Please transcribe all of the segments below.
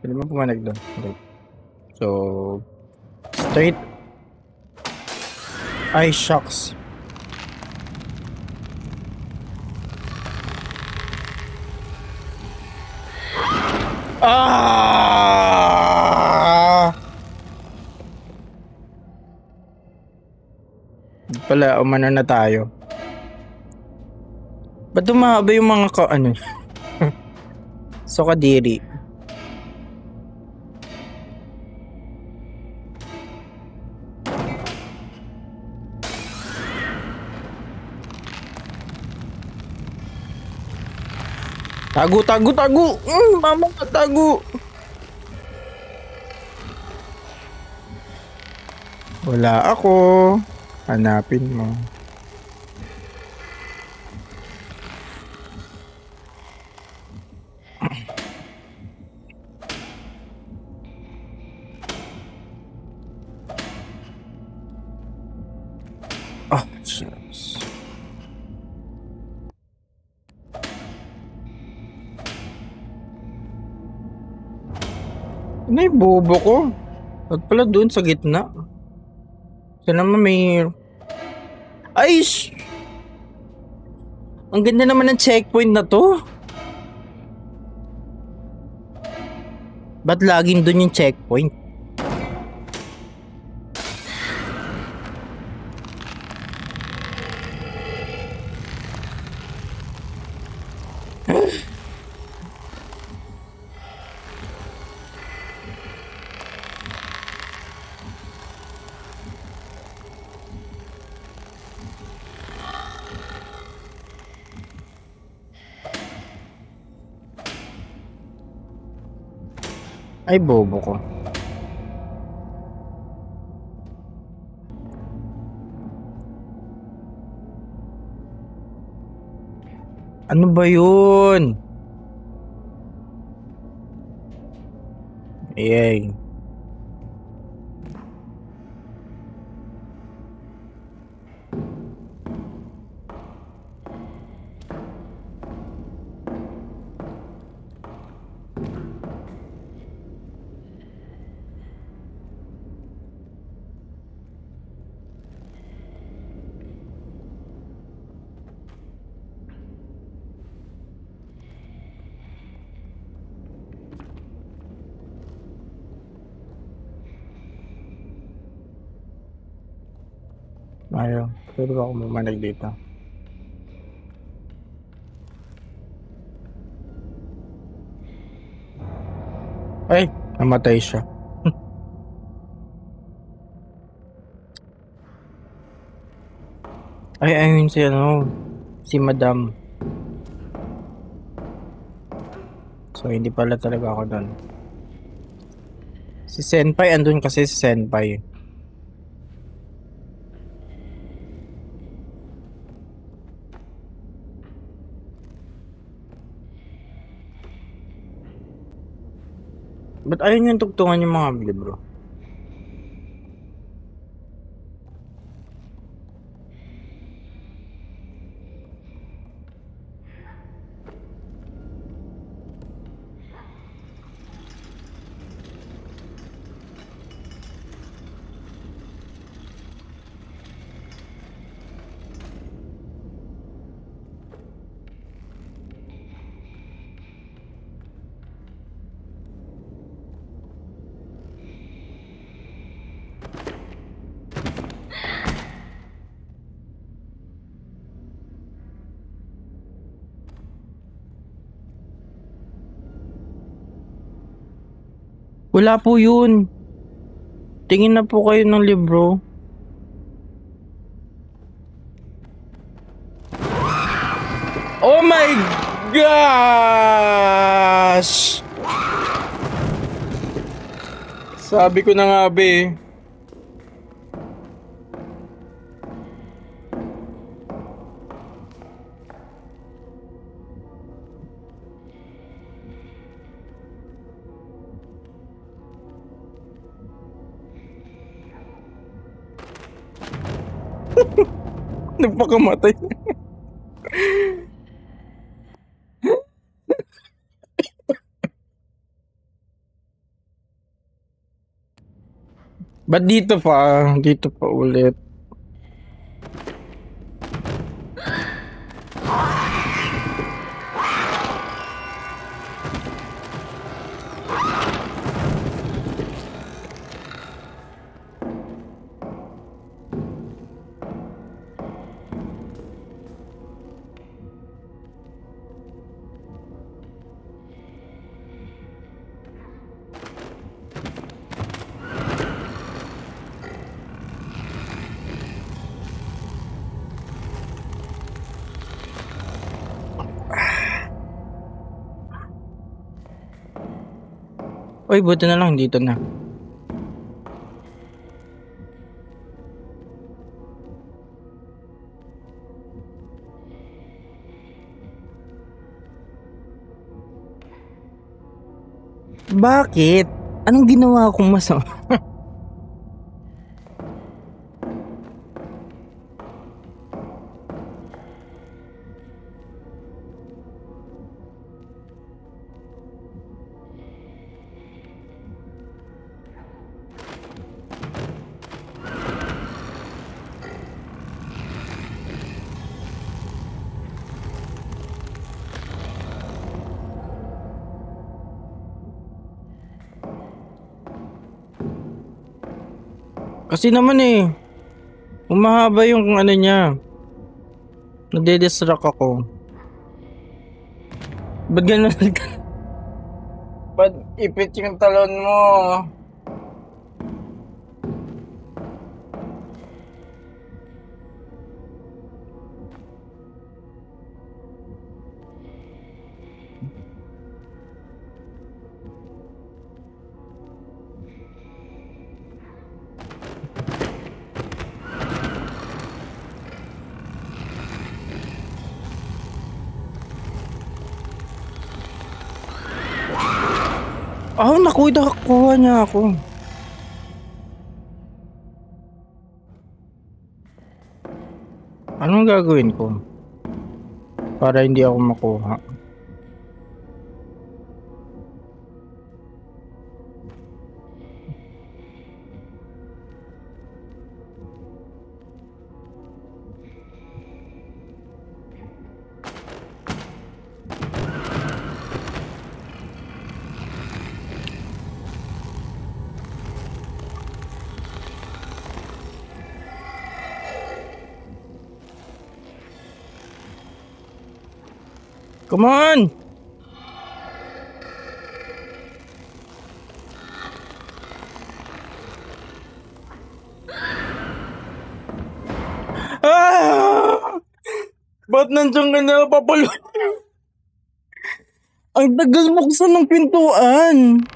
Pwede mo pumanag doon. Okay. So, straight. Ay, shucks. Ah! Pala, umano na tayo. Ba't dumahaba yung mga ano? So, kadiri. Tago, tago, tago! Mama ka, tago! Wala ako. Hanapin mo. Oh, shucks. Ano yung bobo ko? Ba't pala doon sa gitna? Sana naman may... Ay! Ang ganda naman ng checkpoint na to. Ba't laging doon yung checkpoint? Ay, bobo ko. Ano ba yun? Ayay. Ayaw. Pwede ba ako mamanag dito? Ay, namatay siya. Ay, ayun si ano, si Madam. So, hindi pala talaga ako doon. Si Senpai, andun kasi si Senpai. Ba't ayun yung tugtungan yung mga libro? Wala po yun. Tingin na po kayo ng libro. Oh my gosh! Sabi ko na nga, be. Nagpakamatay. Ba't dito pa? Dito pa ulit. Uy, buti na lang dito na. Bakit? Anong ginawa kong masama? Kasi naman umahaba yung ano niya. Nade-distract ako. Ba't ganun? Ba't ipit yung talon mo? Nakuha niya ako. Anong gagawin ko? Para hindi ako makuha. Come on! Ba't nandiyan ka na, papalo? Ang tagal buksan ng pintuan.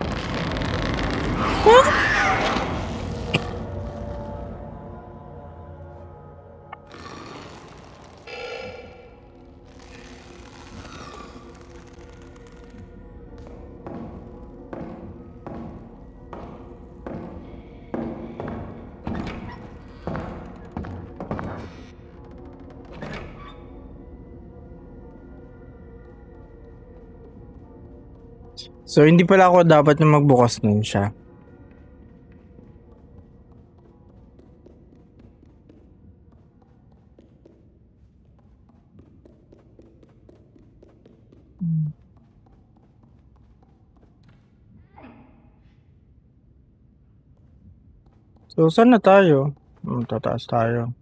So, hindi pala ako dapat na magbukas nun siya. So, saan na tayo? Tataas tayo.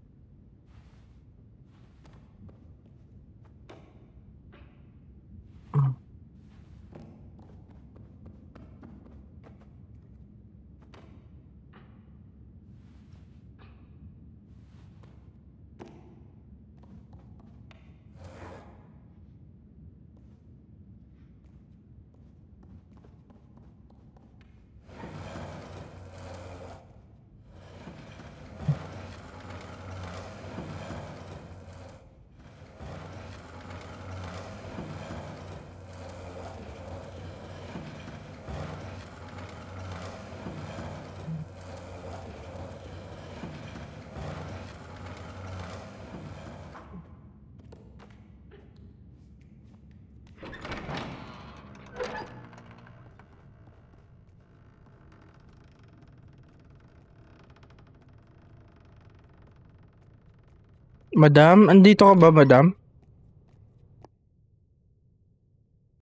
Madam, andito ka ba, madam?